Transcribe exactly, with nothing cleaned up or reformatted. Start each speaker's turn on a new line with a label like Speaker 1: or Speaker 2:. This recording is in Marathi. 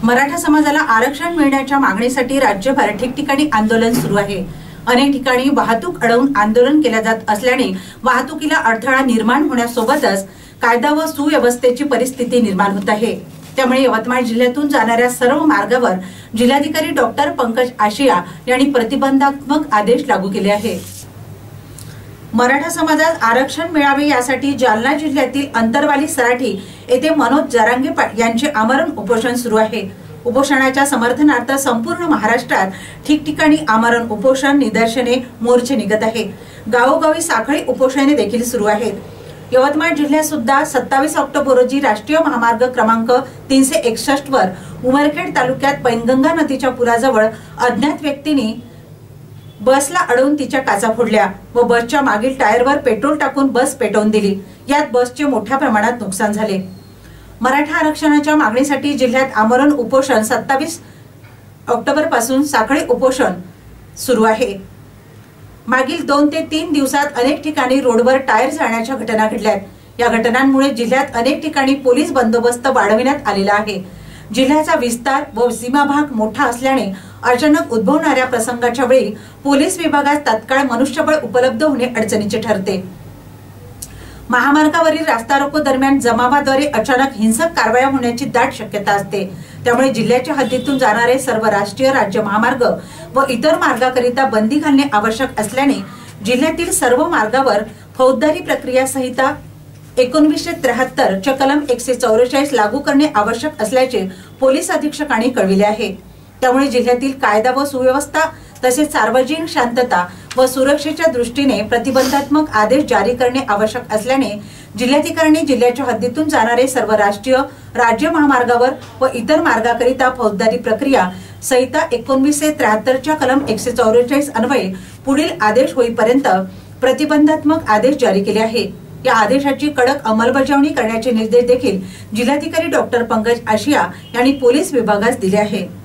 Speaker 1: मराठा समाजाला आरक्षण मिळण्याच्या मागणीसाठी राज्यभर ठिकठिकाणी आंदोलन सुरू आहे। अनेक ठिकाणी वाहतूक अडवून आंदोलन केले जात असल्याने वाहतुकीला अडथळा निर्माण होण्यासोबतच कायदा व सुव्यवस्थेची परिस्थिती निर्माण होत आहे। त्यामुळे यवतमाळ जिल्ह्यातून जाणाऱ्या सर्व मार्गावर जिल्हाधिकारी डॉक्टर पंकज आशिया यांनी प्रतिबंधात्मक आदेश लागू केले आहे। मराठा समाजात आरक्षण मिळावे यासाठी जालना जिल्ह्यातील अंतरवाली सराठी येथे मनोज जरांगे यांचे आमरण उपोषण सुरू आहे। उपोषणाच्या समर्थनार्थ संपूर्ण महाराष्ट्रात ठिकठिकाणी आमरण उपोषण, निदर्शने, मोर्चे निघत आहे। गावोगावी साखळी उपोषणे देखील सुरू आहेत। यवतमाळ जिल्ह्यात सुद्धा सत्तावीस ऑक्टोबर रोजी राष्ट्रीय महामार्ग क्रमांक तीनशे एकसष्ट वर उमरखेड तालुक्यात पैनगंगा नदीच्या पुराजवळ अज्ञात व्यक्तींनी बसला अडवून तिच्या काचा फोडल्या व बसच्या मागील टायरवर पेट्रोल टाकून बस पेटवून दिली। यात बसचे मोठ्या प्रमाणात नुकसान झाले। मराठा आरक्षणाच्या मागणीसाठी जिल्ह्यात आमरण उपोषण सत्तावीस ऑक्टोबर पासून साखळी उपोषण सुरू आहे। मागील दोन ते तीन दिवसात अनेक ठिकाणी रोडवर टायर जाळण्याच्या घटना घडल्यात। या घटनांमुळे जिल्ह्यात अनेक ठिकाणी पोलीस बंदोबस्त वाढविण्यात आलेला आहे। जिल्ह्याचा विस्तार व सीमा भाग मोठा असल्याने अचानक उद्भवणाऱ्या प्रसंगाच्या वेळी पोलीस विभागात तात्काळ मनुष्यबळ उपलब्ध होणे अडचणीचे ठरते। महामार्गावरील रास्ता रोको दरम्यान जमावाद्वारे अचानक हिंसक कारवाया होण्याची दाट शक्यता असते। त्यामुळे जिल्ह्याच्या हद्दीतून जाणारे सर्व राष्ट्रीय राज्य महामार्ग व इतर मार्गाकरिता बंदी घालणे आवश्यक असल्याने जिल्ह्यातील सर्व मार्गावर फौजदारी प्रक्रिया संहिता एकोणीसशे त्र्याहत्तर च्या कलम एकशे चौवेचाळीस लागू करणे आवश्यक असल्याचे पोलीस अधीक्षकांनी कळविले आहे। त्यामुळे जिल्ह्यातील कायदा व सुव्यवस्था तसेच सार्वजनिक शांतता व सुरक्षेच्या दृष्टीने प्रतिबंधात्मक आदेश जारी करणे आवश्यक असल्याने जिल्हाधिकाऱ्यांनी जिल्ह्याच्या हद्दीतून जाणारे सर्व राष्ट्रीय राज्य महामार्गावर व इतर मार्गाकरिता फौजदारी प्रक्रिया संहिता एकोणीसशे त्र्याहत्तर च्या कलम एकशे चौवेचाळीस अन्वये पुढील आदेश होईपर्यंत प्रतिबंधात्मक आदेश जारी केले आहे। या आदेशाची कडक अंमलबजावणी करण्याचे निर्देश देखील जिल्हाधिकारी डॉक्टर पंकज आशिया यांनी पोलीस विभागास दिले आहे।